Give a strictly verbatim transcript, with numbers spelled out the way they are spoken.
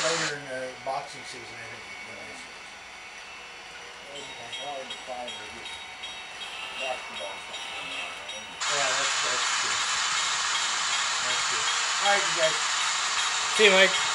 later in the boxing season, I think it'd be nice. It's hard to find or get basketball something. Yeah, that's, that's true. That's true. Alright, you guys. See you, Mike.